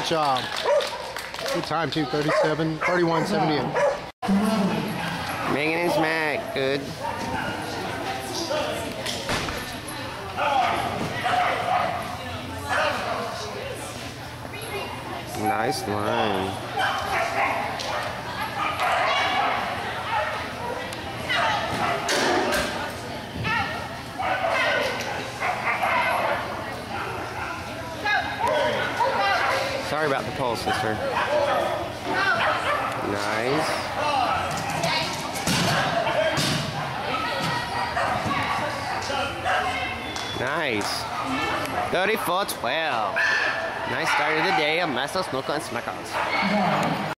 job. Good time too, 31:78. Megan and Smack, good. Nice line. Sorry about the pole, sister. Nice. Nice. 34-12. Nice start of the day of Master Snooker and Smackers.